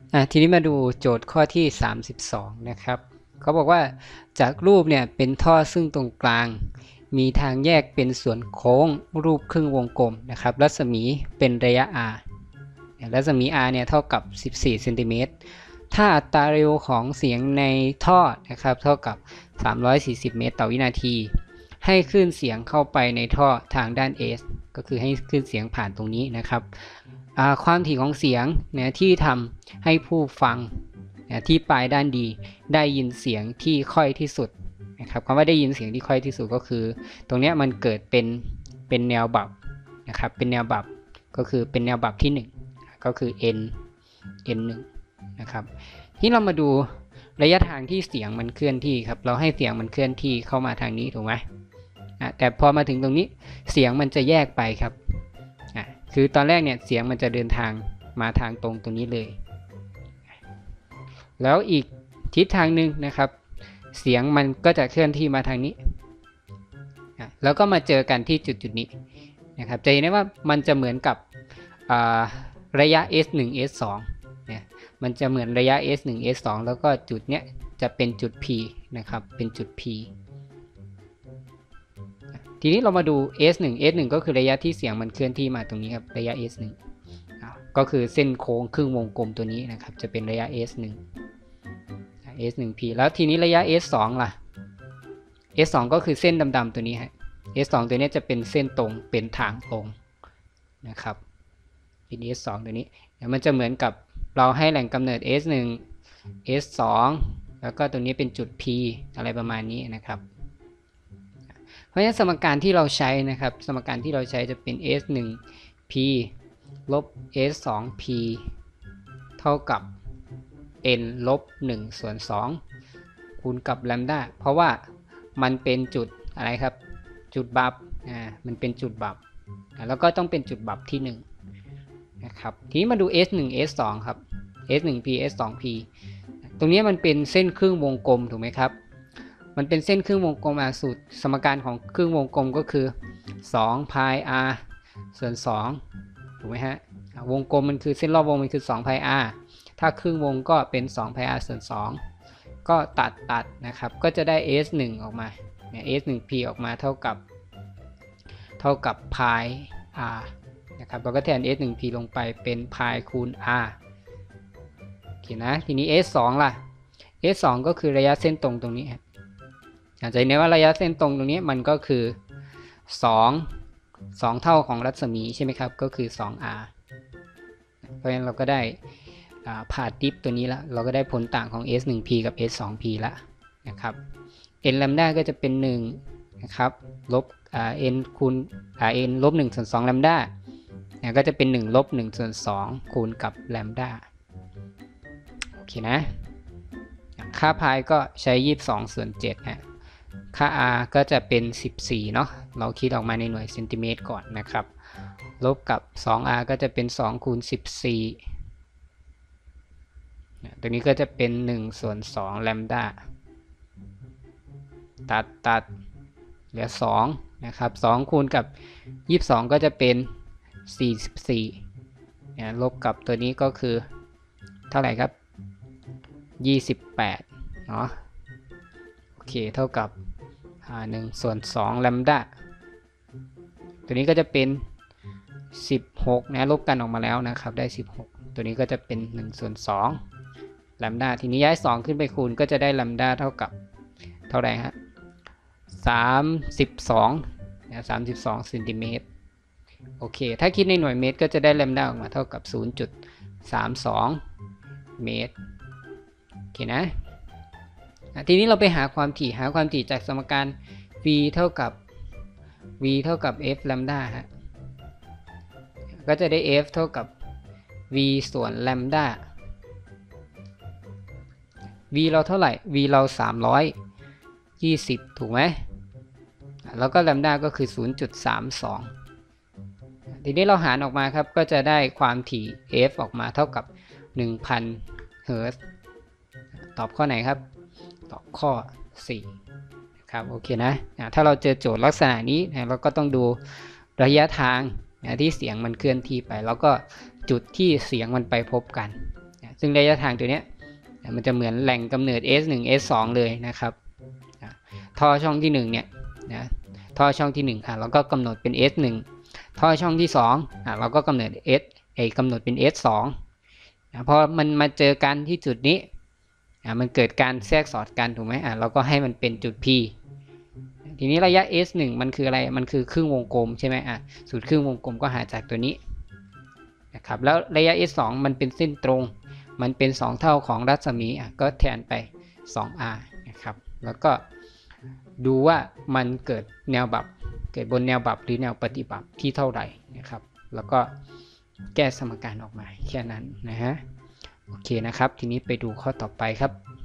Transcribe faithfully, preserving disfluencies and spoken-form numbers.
อ่ะทีนี้มาดูโจทย์ข้อที่สามสิบสองนะครับเขาบอกว่าจากรูปเนี่ยเป็นท่อซึ่งตรงกลางมีทางแยกเป็นส่วนโค้งรูปครึ่งวงกลมนะครับรัศมีเป็นระยะ r รัศมี r เนี่ยเท่ากับสิบสี่เซนติเมตรถ้าอัตราเร็วของเสียงในท่อนะครับเท่ากับสามร้อยสี่สิบเมตรต่อวินาทีให้คลื่นเสียงเข้าไปในท่อทางด้าน S ก็คือให้คลื่นเสียงผ่านตรงนี้นะครับความถี่ของเสียงเนี่ยที่ทำให้ผู้ฟังที่ปลายด้านดีได้ยินเสียงที่ค่อยที่สุดนะครับคำว่าได้ยินเสียงที่ค่อยที่สุดก็คือตรงนี้มันเกิดเป็นเป็นแนวบับนะครับเป็นแนวบับก็คือเป็นแนวบับที่หนึ่งก็คือ n n หนึ่งนะครับที่เรามาดูระยะทางที่เสียงมันเคลื่อนที่ครับเราให้เสียงมันเคลื่อนที่เข้ามาทางนี้ถูกไหมแต่พอมาถึงตรงนี้เสียงมันจะแยกไปครับคือตอนแรกเนี่ยเสียงมันจะเดินทางมาทางตรงตรงนี้เลยแล้วอีกทิศทางหนึ่งนะครับเสียงมันก็จะเคลื่อนที่มาทางนี้แล้วก็มาเจอกันที่จุดจุดนี้นะครับจะเห็นได้ว่ามันจะเหมือนกับระยะ เอส หนึ่ง เอส สอง เนี่ยมันจะเหมือนระยะ เอส หนึ่ง เอส สอง แล้วก็จุดเนี้ยจะเป็นจุด P นะครับเป็นจุด P ทีนี้เรามาดู เอส หนึ่ง เอส หนึ่ง ก็คือระยะที่เสียงมันเคลื่อนที่มาตรงนี้ครับระยะ เอส หนึ่ง ก็คือเส้นโค้งครึ่งวงกลมตัวนี้นะครับจะเป็นระยะ เอส หนึ่ง เอส หนึ่ง พี แล้วทีนี้ระยะ เอส สอง ล่ะ เอส สอง ก็คือเส้นดำๆตัวนี้ฮะ เอส สอง ตัวนี้จะเป็นเส้นตรงเป็นทางตรงนะครับเป็น เอส สอง ตัวนี้มันจะเหมือนกับเราให้แหล่งกำเนิด เอส หนึ่ง เอส สอง แล้วก็ตัวนี้เป็นจุด P อะไรประมาณนี้นะครับเพราะฉะนั้นสมการที่เราใช้นะครับสมการที่เราใช้จะเป็น เอส หนึ่ง พี ลบ เอส สอง พี เท่ากับ n ลบหนึ่งส่วนสองคูณกับแลมด้าเพราะว่ามันเป็นจุดอะไรครับจุดบับอ่ามันเป็นจุดบับแล้วก็ต้องเป็นจุดบับที่หนึ่งนะครับทีนี้มาดู เอส หนึ่ง เอส สอง ครับ เอส หนึ่ง พี เอส สอง พี ตรงนี้มันเป็นเส้นครึ่งวงกลมถูกไหมครับมันเป็นเส้นครึ่งวงกลมสูตรสมการของครึ่งวงกลมก็คือสอง pi r ส่วนสองถูกไหมฮะวงกลมมันคือเส้นรอบวงมันคือสอง pi r ถ้าครึ่งวงก็เป็นสอง pi r ส่วนสองก็ตัดตัดนะครับก็จะได้ เอส หนึ่ง ออกมาเนี่ย เอส หนึ่ง พี ออกมาเท่ากับเท่ากับ pi r นะครับเราก็แทน เอส หนึ่ง พี ลงไปเป็น pi คูณ r โอเคนะทีนี้ เอส สอง ล่ะ เอส สอง ก็คือระยะเส้นตรงตรงนี้อาจจะเห็นว่าระยะเส้นตรงตรงนี้มันก็คือสอง สองเท่าของรัศมีใช่ไหมครับก็คือ สอง r เพราะฉะนั้นเราก็ได้ผ่าดิฟตัวนี้แล้วเราก็ได้ผลต่างของ เอส หนึ่ง พี กับ เอส สอง พี แล้วนะครับ n แลมด้าก็จะเป็นหนึ่งนะครับลบ n คูณ n ลบหนึ่งส่วนสองแลมด้าเนี่ยก็จะเป็นหนึ่งลบหนึ่งส่วนสองคูณกับแลมด้าโอเคนะค่าพายก็ใช้ยี่สิบสองส่วนเจ็ดฮะค่า r ก็จะเป็นสิบสี่เนาะเราคิดออกมาในหน่วยเซนติเมตรก่อนนะครับลบกับ สอง r ก็จะเป็นสองคูณสิบสี่ตัวนี้ก็จะเป็นหนึ่งส่วนสองแลมด้าตัดตัดเหลือสองนะครับสองคูณกับยี่สิบสองก็จะเป็นสี่สิบสี่เนี่ยลบกับตัวนี้ก็คือเท่าไหร่ครับยี่สิบแปดเนาะโอเคเท่ากับหนึ่งส่วนสองแลมด้าตัวนี้ก็จะเป็นสิบหกนะลบกันออกมาแล้วนะครับได้สิบหกตัวนี้ก็จะเป็นหนึ่งส่วนสองแลมด้าทีนี้ย้ายสองขึ้นไปคูณก็จะได้แลมด้าเท่ากับเท่าไหร่ฮะสามสิบสองนะสามสิบสองเซนติเมตรโอเคถ้าคิดในหน่วยเมตรก็จะได้แลมด้าออกมาเท่ากับ ศูนย์จุดสามสอง เมตรโอเคนะทีนี้เราไปหาความถี่หาความถี่จากสมการ v เท่ากับ v เท่ากับ f แลมด้าฮะก็จะได้ f เท่ากับ v ส่วนแลมด้า v เราเท่าไหร่ v เราสามร้อยยี่สิบถูกไหมแล้วก็แลมด้าก็คือ ศูนย์จุดสามสอง ทีนี้เราหารออกมาครับก็จะได้ความถี่ f ออกมาเท่ากับ หนึ่งพัน เฮิร์ตซ์ตอบข้อไหนครับตอบข้อสี่ครับโอเคนะถ้าเราเจอโจทย์ลักษณะนี้เราก็ต้องดูระยะทางที่เสียงมันเคลื่อนที่ไปแล้วก็จุดที่เสียงมันไปพบกันซึ่งระยะทางตัวเนี้ยมันจะเหมือนแหล่งกำเนิด เอส หนึ่ง เอส สอง เลยนะครับท่อช่องที่หนึ่งเนี่ยนะท่อช่องที่หนึ่งอ่ะเราก็กำหนดเป็น เอส หนึ่ง ท่อช่องที่สองอ่ะเราก็กำเนิด S ไอ้กำหนดเป็น เอส สองนะพอมันมาเจอกันที่จุดนี้อ่ะมันเกิดการแทรกสอดกันถูกไหมอ่ะเราก็ให้มันเป็นจุด P ทีนี้ระยะ เอส หนึ่ง มันคืออะไรมันคือครึ่งวงกลมใช่ไหมอ่ะสูตรครึ่งวงกลมก็หาจากตัวนี้นะครับแล้วระยะ เอส สอง มันเป็นเส้นตรงมันเป็นสองเท่าของรัศมีอ่ะก็แทนไป สอง อาร์ นะครับแล้วก็ดูว่ามันเกิดแนวบับเกิดบนแนวบับหรือแนวปฏิบัติที่เท่าไหร่นะครับแล้วก็แก้สมการออกมาแค่นั้นนะฮะโอเคนะครับทีนี้ไปดูข้อต่อไปครับ